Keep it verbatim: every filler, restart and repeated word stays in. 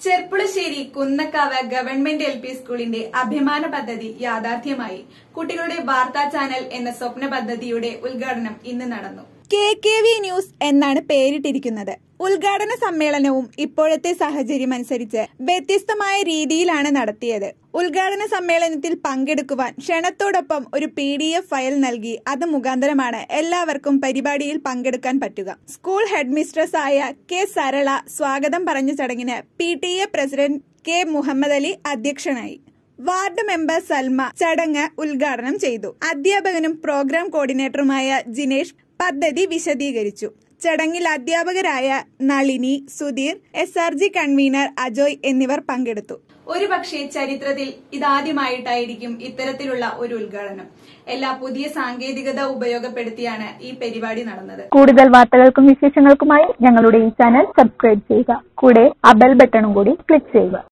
Cherpulassery Kunnakkavu government L P സ്കൂളിന്റെ അഭിമാന പദ്ധതി യാഥാർത്ഥ്യമായി. കുട്ടികളുടെ വാർത്താ ചാനൽ എന്ന സ്വപ്ന പദ്ധതിയുടെ ഉദ്ഘാടനം ഇന്ന് നടന്നു. കെ കെ വി ന്യൂസ് എന്നാണ് പേരിട്ടിരിക്കുന്നത്. ഉദ്ഘാടന സമ്മേളനവും ഇപ്പോഴത്തെ സാഹചര്യമനുസരിച്ച് വ്യത്യസ്തമായ രീതിയിലാണ് നടത്തിയത്. ഉദ്ഘാടന സമ്മേളനത്തിൽ പങ്കെടുക്കുവാൻ ക്ഷണത്തോടൊപ്പം ഒരു പി ഡി എഫ് ഫയൽ നൽകി അത് മുഖാന്തരമാണ് എല്ലാവർക്കും പരിപാടിയിൽ പങ്കെടുക്കാൻ പറ്റുക. സ്കൂൾ ഹെഡ് മിസ്ട്രസ് ആയ കെ സരള സ്വാഗതം പറഞ്ഞ ചടങ്ങിന് P T A president K Muhammad Ali അധ്യക്ഷനായി. വാർഡ് മെമ്പർ സൽമ ചടങ്ങ് ഉദ്ഘാടനം ചെയ്തു. അധ്യാപകനും പ്രോഗ്രാം കോർഡിനേറ്ററുമായ ജിനേഷ് പദ്ധതി വിശദീകരിച്ചു. ചടങ്ങിൽ അധ്യാപകരായ Nalini, Sudheer, S R G convener Ajoy എന്നിവർ പങ്കെടുത്തു. ഒരുപക്ഷെ ചരിത്രത്തിൽ ഇതാദ്യമായിട്ടായിരിക്കും ഇത്തരത്തിലുള്ള ഒരു ഉദ്ഘാടനം. എല്ലാ പുതിയ സാങ്കേതികത ഉപയോഗപ്പെടുത്തിയാണ് ഈ പരിപാടി നടന്നത്. കൂടുതൽ വാർത്തകൾക്കും വിശേഷങ്ങൾക്കുമായി ഞങ്ങളുടെ ഈ ചാനൽ സബ്സ്ക്രൈബ് ചെയ്യുക. കൂടെ ആ ബെൽ ബട്ടണും കൂടി ക്ലിക്ക് ചെയ്യുക.